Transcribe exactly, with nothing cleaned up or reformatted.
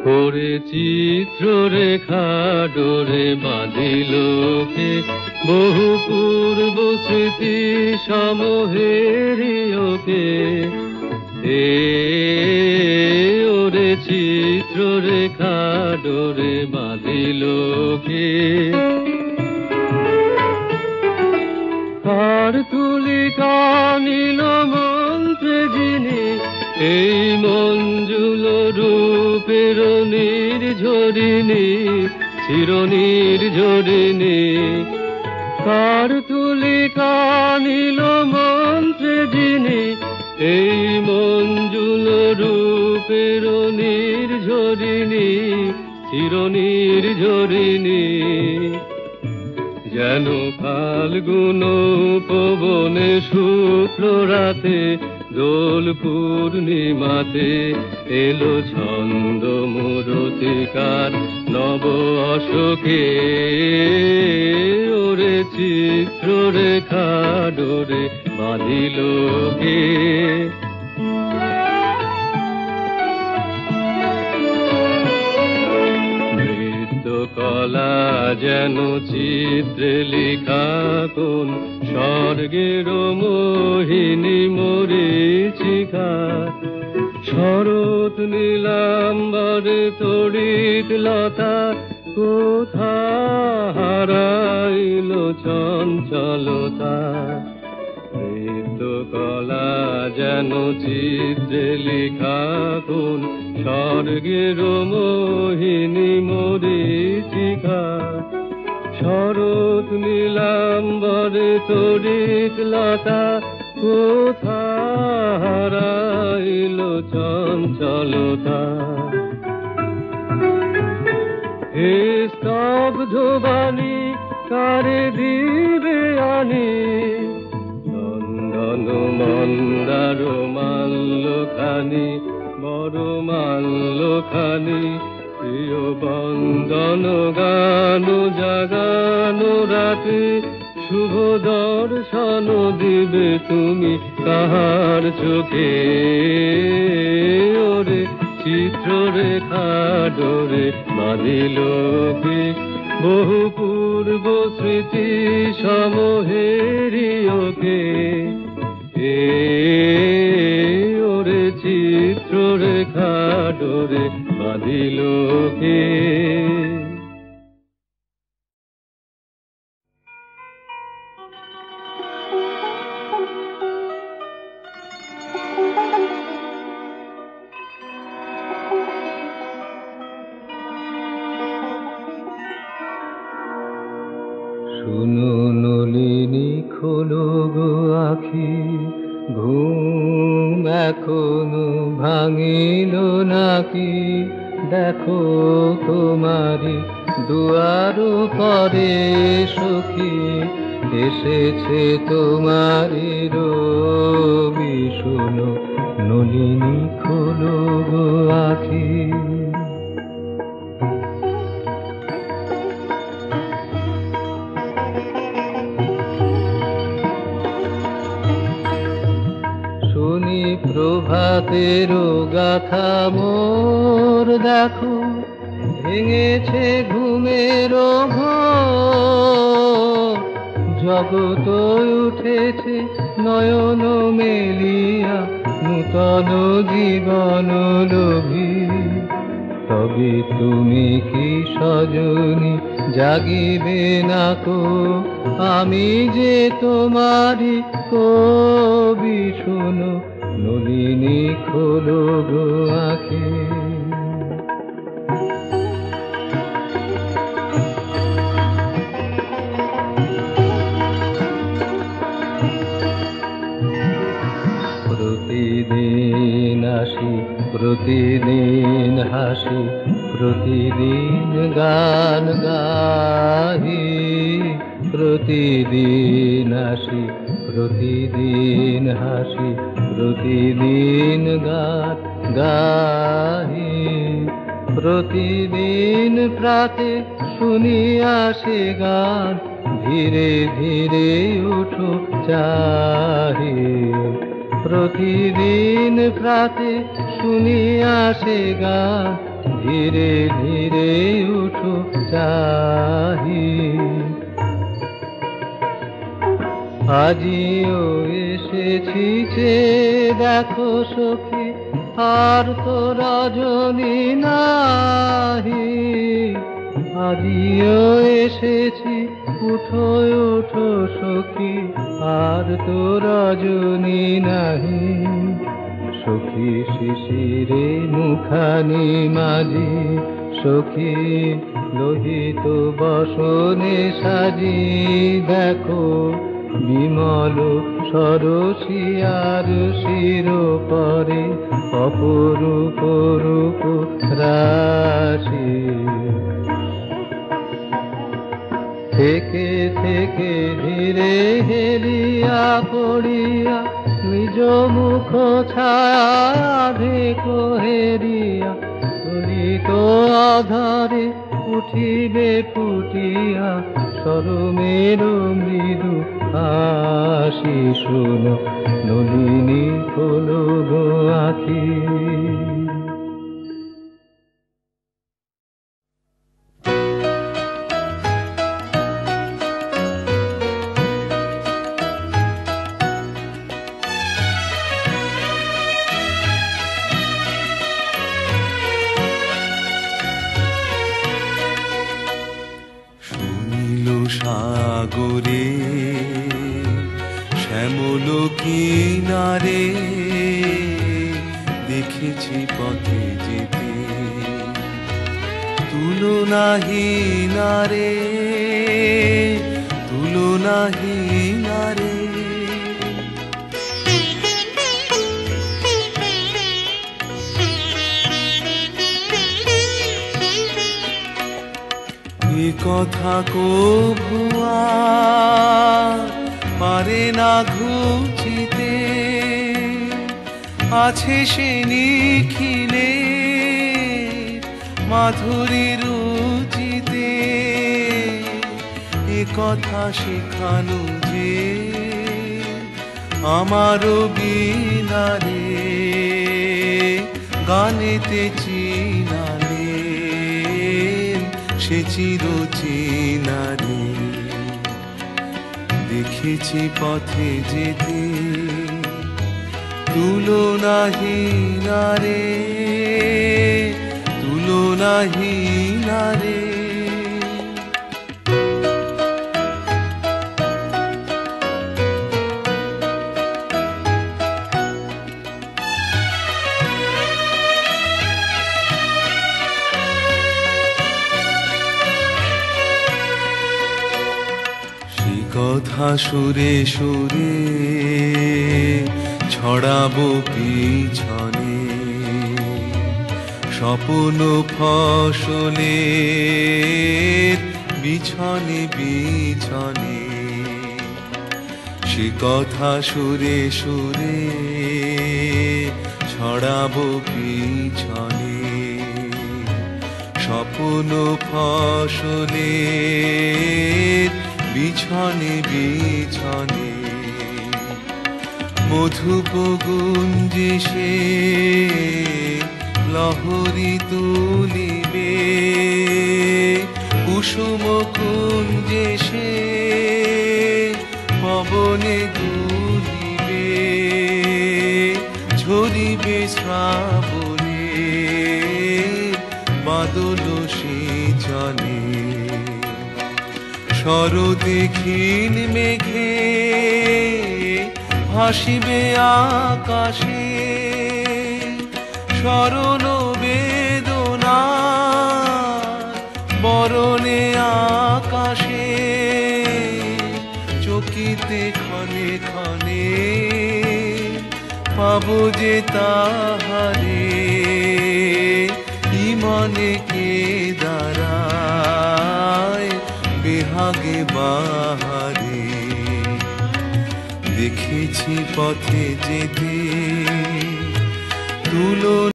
ওরে চিত্ররেখা ডোরে বাঁধিল কে, বহু পূর্ব স্মৃতি সমহেরিয়কে। এ ওরে চিত্ররেখা ডোরে বাঁধিল কে। কার তুলিকা নীল মন্ত্রে যিনি, এই মঞ্জুল রূপের নির্ঝরিণী, চিরনির্ঝরিণী। কার তুলিকা নীল মন্ত্রে যিনি, এই মঞ্জুল রূপের নির্ঝরিণী, চিরনির্ঝরিণী। যেন ফাল্গুন পবনে শুক্ল রাতে, দোল পূর্ণিমাতে এলো ছন্দ মূরতিকার নব অশোকে। ওরে চিত্ররেখা ডোরে বাঁধিল কে। কলা যেন চিত্রে লিখা কোন, স্বর্গের মোহিনী মরীচিকা। শরৎ নীলাম্বরে তড়িৎ লতা, কোথা হারাইল চঞ্চলতা। কলা যেন চিত্রে লিখা কোন, স্বর্গের মোহিনী মরীচিকা। শরৎ নীলাম্বরে তড়িৎ লতা, কোথা হারাইল চঞ্চলতা। হে স্তব্ধ বাণী কারে দিবে আনি, নন্দন মন্দার মাল্যখানি, বড় মাল্যখানি। প্রিয় বন্দন গান জাগানো রাতে, শুভ দর্শন দিবে তুমি কাহার চোখে। ওরে চিত্ররেখা ডোরে বাঁধিল কে, বহু পূর্ব স্মৃতি সমহেরিয়কে। এ ওরে চিত্ররেখা ডোরে বাঁধিল কে। শুনো নলিনী খোলো গো আখি, ঘুম এখনো ভাঙিল নাকি। দেখো তোমারি দুয়ার পরে সখী, এসেছে তোমারি রবি। শুনো নলিনী খোলো গো আখি। প্রভাতের গাথা মোর দেখো, ভেঙেছে ঘুমের ঘোর। জগৎ উঠেছে নয়ন মেলিয়া, নূতন জীবন লোভী। তবে তুমি কি সজনী জাগিবে না কো, আমি যে তোমারি কবি। শোনো নলিনী খোলো গো আখি। প্রতিদিন আসি প্রতিদিন হাসি, প্রতিদিন গান গাহি। প্রতিদিন আসি প্রতিদিন হাসি, প্রতিদিন গান গাহি। প্রতিদিন প্রাতে শুনি আসে গান, ধীরে ধীরে উঠো চাহি। প্রতিদিন প্রাতে শুনি আসে গান, ধীরে ধীরে উঠো চাহি। আজিও এসেছি যে দেখো সখী, আর তো রজনী নাহি। আজিও এসেছি, উঠো উঠো সখী, আর তো রজনী নাহি। সখী শিশিরে মুখানি মাঝি, সখী লোহিত বসনে সাজি। দেখো বিমল সরসিয়ার শির পরে অপরূপ রূপ রাশি। থেকে থেকে ধীরে হেলিয়া পড়িয়া, নিজ মুখ ছায়া দেখো হেরিয়া। ললিত আধারে উঠিবে ফুটিয়া, সরমের মৃদু হাসি। শোনো নলিনী খোলো গো আঁখি। সাগরে শ্যামল কিনারে, দেখেছি পথে যেতে তুলনাহীন রে, তুলনাহীন রে। এ কথা কভু আর পারে না ঘুচিতে, আছে সে নিখিলে মাধুরী রুচিতে। এ কথা শেখানো যে আমারও বিনারে, গানেতে চিনালে সে চিরচেনারে। দেখেছি পথে যেতে তুলনাহীন রে, তুলনাহীন রে। কথা সুরে সুরে ছড়াবো পিছনে, স্বপ্ন ফসলে বিছনে বিছনে। সে কথা সুরে সুরে ছড়াবো পিছনে, স্বপ্ন ফসলে বিছনে বিছনে। মধুপ গুঞ্জে সে লহরী তুলিবে, কুসুম কুঞ্জে সে পবনে দুলিবে। ঝরিবে শ্রাবণে বাদল সেচনে, শরদিক্ষীণ মেঘে ভাসিবে আকাশে। শরণ বেদনা বরণে আকাশে, চকিতে ক্ষণে ক্ষণে পাবো যে তাহারে। ইমনে কে দাঁড়ায় বেহাগে বাহারে, দেখেছি পথে যেতে তুলো